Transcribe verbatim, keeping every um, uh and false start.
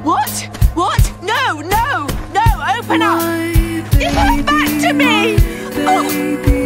What? What? No, no, no, open up! Give her back to me! Oh!